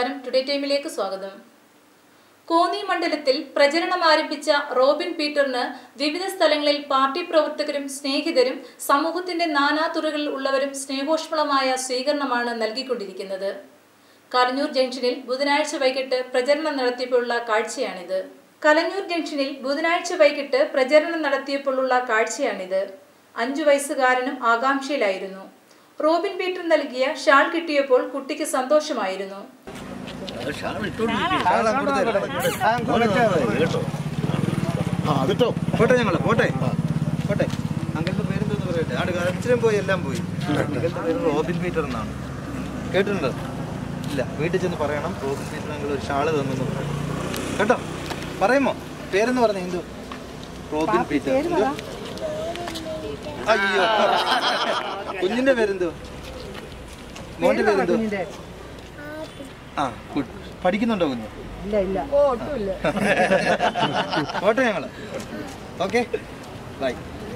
നമസ്കാരം, ടുഡേ ടൈമിലേക്ക് സ്വാഗതം. കോന്നി മണ്ഡലത്തിൽ പ്രചരണം ആരംഭിച്ച റോബിൻ പീറ്ററിന് വിവിധ സ്ഥലങ്ങളിൽ പാർട്ടി പ്രവർത്തകരും സ്നേഹിതരും സമൂഹത്തിന്റെ നാനാതുറകളിൽ ഉള്ളവരും സ്നേഹോഷ്മളമായ സ്വീകരണമാണ് നൽകിക്കൊണ്ടിരിക്കുന്നത്. കലഞ്ഞൂർ ജംഗ്ഷനിൽ ബുധനാഴ്ച വൈകിട്ട് പ്രചരണം നടത്തിയപ്പോഴുള്ള കാഴ്ചയാണിത്. 5 വയസ്സുകാരനും ആകാംക്ഷയിലായിരുന്നു. റോബിൻ പീറ്റർ നൽകിയ ഷാൾ കിട്ടിയപ്പോൾ കുട്ടിക്ക് സന്തോഷമായിരുന്നു. റോബിൻ പീറ്റർ എന്നാണ് കേട്ടിട്ടുണ്ടോ? ഇല്ല, വീട്ടിൽ ചെന്ന് പറയണം റോബിൻ പീറ്റർ ഞങ്ങൾ ഒരു ഷാള് തന്നെന്ന് പറയണം കേട്ടോ. പറയുമോ? പേരെന്ന് പറഞ്ഞ എന്തു? റോബിൻ പീറ്റർ. അയ്യോ, കുഞ്ഞിന്റെ പേരെന്തോ? മോന്റെ പേരെന്തോ? ആ, ഗുഡ്. പഠിക്കുന്നുണ്ടോ കുഞ്ഞ്? ഓട്ടെ ഞങ്ങള്. Okay, bye.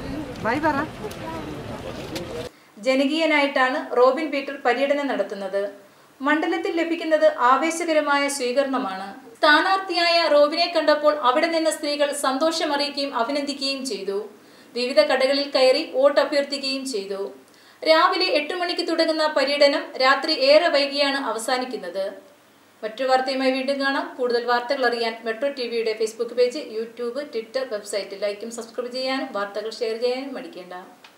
ജനകീയനായിട്ടാണ് റോബിൻ പീറ്റർ പര്യടനം നടത്തുന്നത്. മണ്ഡലത്തിൽ ലഭിക്കുന്നത് ആവേശകരമായ സ്വീകരണമാണ്. സ്ഥാനാർത്ഥിയായ റോബിനെ കണ്ടപ്പോൾ അവിടെ നിന്ന സ്ത്രീകൾ സന്തോഷമറിയിക്കുകയും അഭിനന്ദിക്കുകയും ചെയ്തു. വിവിധ കടകളിൽ കയറി വോട്ട് അഭ്യർത്ഥിക്കുകയും ചെയ്തു. രാവിലെ 8 മണിക്ക് തുടങ്ങുന്ന പര്യടനം രാത്രി ഏറെ വൈകിയാണ് അവസാനിക്കുന്നത്. മറ്റു വാർത്തയുമായി വീണ്ടും കാണാം. കൂടുതൽ വാർത്തകൾ അറിയാൻ മെട്രോ ടിവിയുടെ Facebook page, YouTube, Twitter, website ലൈക്കും സബ്സ്ക്രൈബ് ചെയ്യാനും വാർത്തകൾ ഷെയർ ചെയ്യാനും മടിക്കേണ്ട.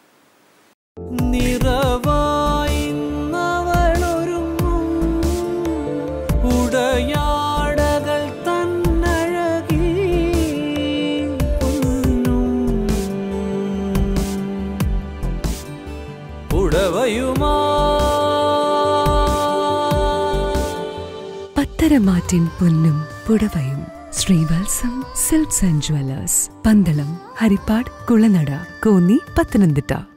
പത്തരമാറ്റിൻ പൊന്നും പുടവയും Sreevalsam Silks and Jewellers, Pandalam, Haripad, Kulanada, Konni, Pathanamthitta.